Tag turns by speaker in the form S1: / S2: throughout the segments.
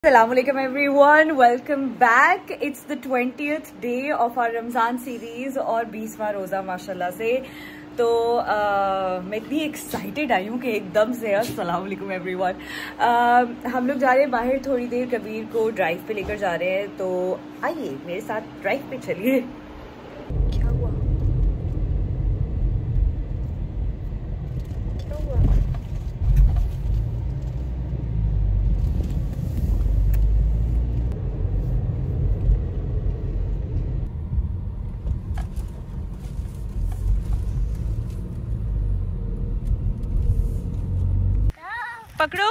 S1: Assalamualaikum everyone, welcome back. It's the 20th day of our Ramzan series और 20वां रोज़ा माशाल्लाह से। तो मैं इतनी एक्साइटेड आई हूँ कि एकदम से अस्सलामुअलैकुम एवरीवन। हम लोग जा रहे हैं बाहर, थोड़ी देर कबीर को ड्राइव पे लेकर जा रहे हैं। तो आइए मेरे साथ ड्राइव पे चलिए। क्या हुआ? क्या हुआ? पकड़ो।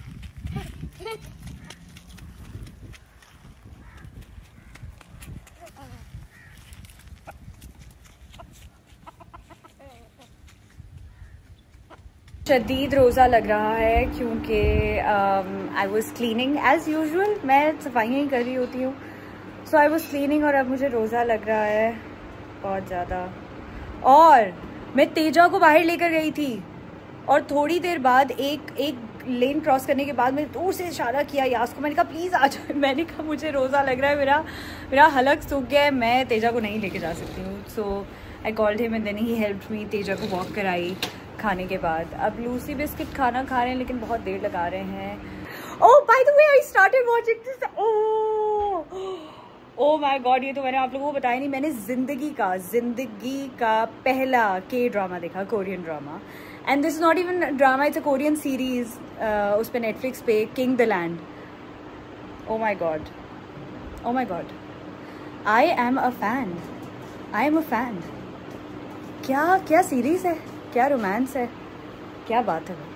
S1: शदीद रोज़ा लग रहा है क्योंकि I was cleaning as usual. मैं सफाइयाँ ही कर रही होती हूँ। सो आई वॉज क्लीनिंग और अब मुझे रोज़ा लग रहा है बहुत ज़्यादा। और मैं तेजा को बाहर लेकर गई थी और थोड़ी देर बाद एक लेन क्रॉस करने के बाद मैंने दूर से इशारा किया यास को। मैंने कहा प्लीज़ आ जाओ। मैंने कहा मुझे रोज़ा लग रहा है, मेरा हलक सूख गया है, मैं तेजा को नहीं लेके जा सकती हूँ। So I called him and then he helped me. Teja को वॉक कराई खाने के बाद। अब लूसी बिस्किट खाना खा रहे हैं लेकिन बहुत देर लगा रहे हैं। Oh by the way I started watching this. Oh my god, ये तो मैंने आप लोगों को बताया नहीं। मैंने जिंदगी का पहला के ड्रामा देखा, Korean drama. And this is not even drama, it's a Korean series. उस पे नेटफ्लिक्स पे, King the Land. Oh my god, oh my god, I am a fan. क्या सीरीज है, क्या रोमांस है, क्या बात है।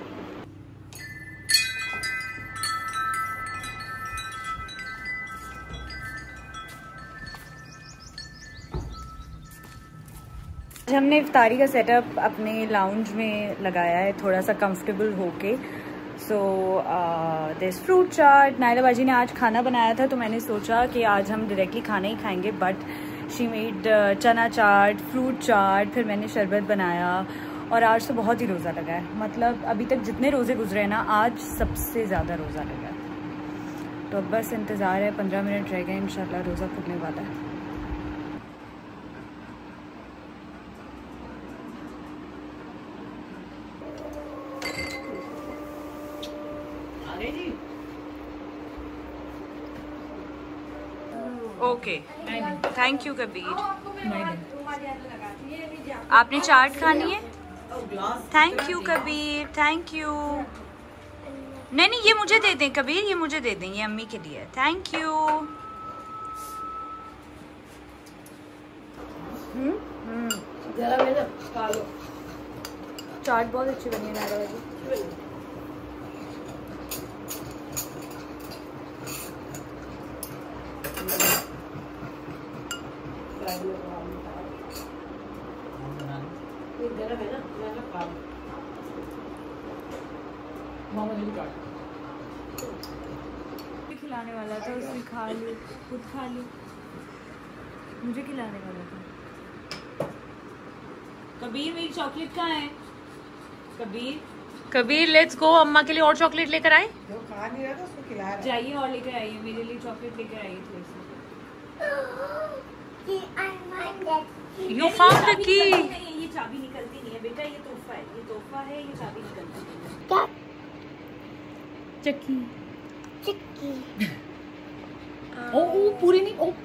S1: हमने इफ्तारी का सेटअप अपने लाउंज में लगाया है, थोड़ा सा कंफर्टेबल होके। So this fruit chaat, Naila बाजी ने आज खाना बनाया था तो मैंने सोचा कि आज हम डायरेक्टली खाना ही खाएंगे, बट शी मेड चना चाट, फ्रूट चाट, फिर मैंने शरबत बनाया। और आज तो बहुत ही रोज़ा लगा है, मतलब अभी तक जितने रोज़े गुजरे हैं ना, आज सबसे ज़्यादा रोज़ा लगा है। तो अब बस इंतज़ार है, 15 मिनट रह गए, इंशाल्लाह रोज़ा खुलने वाला है। Okay, thank you Kabir. आपने चाट खानी है? Thank you Kabir, thank you. नहीं ये मुझे दे दें कबीर, ये मुझे दे दें, ये अम्मी के लिए। Thank you. चाट बहुत अच्छी बनी है नायरा वाली। खिलाने वाला था, उसने खा ली, खुद खा ली। मुझे खिलाने वाला था। कबीर मेरी चॉकलेट कहाँ है? कबीर लेट्स गो, अम्मा के लिए और चॉकलेट लेकर आए। जो खा नहीं रहा था उसको खिला रहा है। जाइए और लेकर आइए, मेरे लिए चॉकलेट लेकर आइए थोड़ी सी। You found the key. ये चाबी निकलती नहीं है बेटा, ये तोहफा है, ये चाबी निकलती नहीं है। क्या? चक्की। ओ पूरी नहीं, ओ